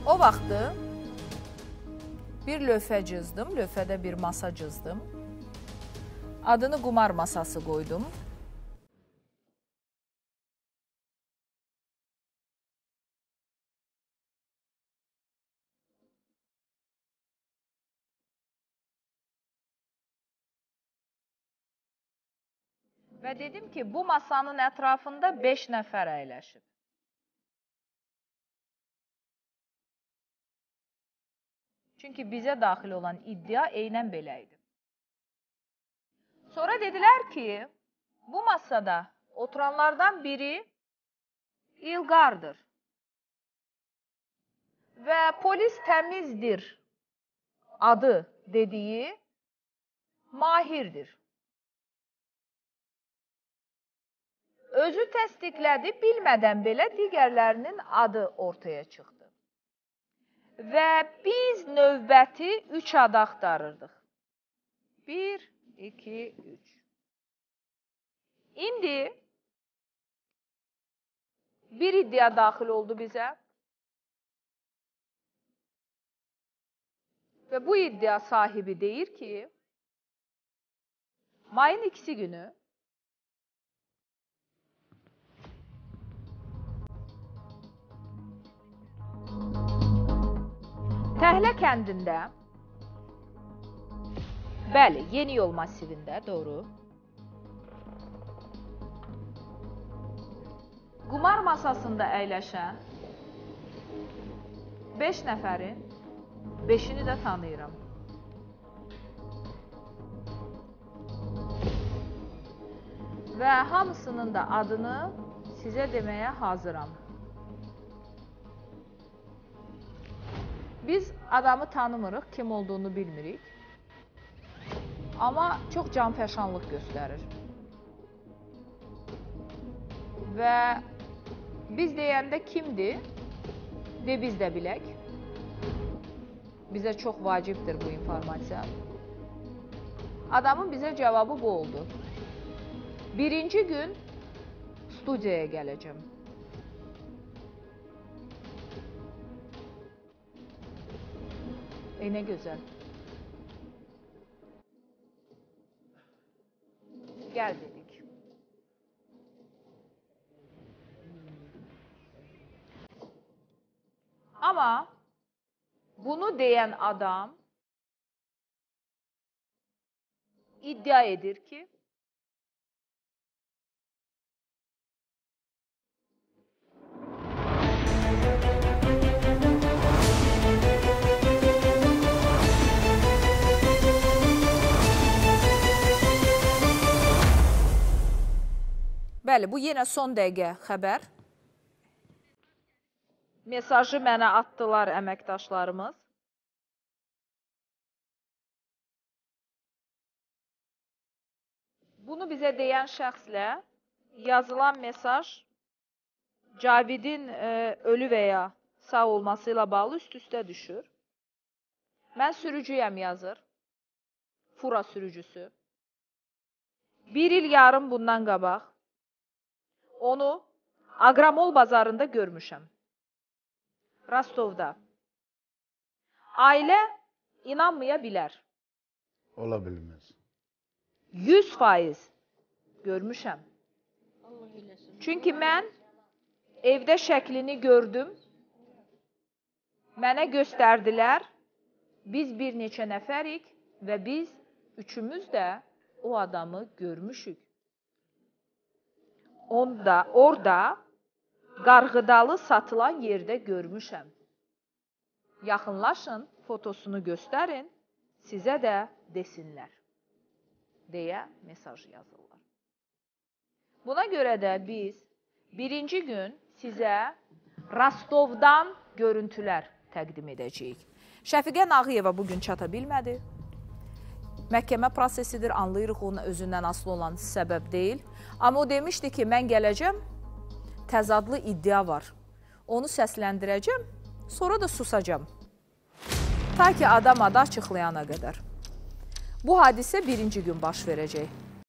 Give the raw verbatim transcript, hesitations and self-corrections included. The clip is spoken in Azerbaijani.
O vaxtı bir lövhə cızdım, lövhədə bir masa cızdım. Adını qumar masası qoydum. Və dedim ki, bu masanın ətrafında beş nəfər əyləşib. Çünki bizə daxil olan iddia eynən belə idi. Sonra dedilər ki, bu masada oturanlardan biri İlqardır. Və polis təmizdir adı dediyi Mahirdir. Özü təsdiqlədi, bilmədən belə digərlərinin adı ortaya çıxdı. Və biz növbəti üç adı axtarırdıq. Bir, iki, üç. İndi bir iddia daxil oldu bizə. Və bu iddia sahibi deyir ki, mayın ikisi günü Təhlə kəndində, bəli, Yeni Yol masivində, doğru, qumar masasında əyləşən beş nəfərin beşini də tanıyıram. Və hamısının da adını sizə deməyə hazıram. Biz adamı tanımırıq, kim olduğunu bilmirik. Amma çox canfəşanlıq göstərir. Və biz deyəndə kimdir, de biz də bilək. Bizə çox vacibdir bu informasiya. Adamın bizə cavabı bu oldu. Birinci gün studiyaya gələcəm. Ey, nə gözəl. Gəl dedik. Amma bunu deyən adam iddia edir ki, bəli, bu yenə son dəqiqə xəbər. Mesajı mənə atdılar əməkdaşlarımız. Bunu bizə deyən şəxslə yazılan mesaj Cavidin ölü və ya sağ olması ilə bağlı üst-üstə düşür. Mən sürücüyəm yazır. Fura sürücüsü. Bir il yarım bundan qabaq onu Aqramol bazarında görmüşəm. Rostovda. Ailə inanmaya bilər. Ola bilməz. yüz faiz görmüşəm. Çünki mən evdə şəklini gördüm. Mənə göstərdilər. Biz bir neçə nəfərik və biz üçümüz də o adamı görmüşük. Onda, orada qarğıdalı satılan yerdə görmüşəm. Yaxınlaşın, fotosunu göstərin, sizə də desinlər, deyə mesaj yazırlar. Buna görə də biz birinci gün sizə Rostovdan görüntülər təqdim edəcəyik. Şəfiqə Nağıyeva bugün çata bilmədi. Məhkəmə prosesidir, anlayırıq onun özündən asılı olan səbəb deyil. Amma o demişdi ki, mən gələcəm, təzadlı iddia var. Onu səsləndirəcəm, sonra da susacam. Ta ki adam adı açıqlayana qədər. Bu hadisə birinci gün baş verəcək.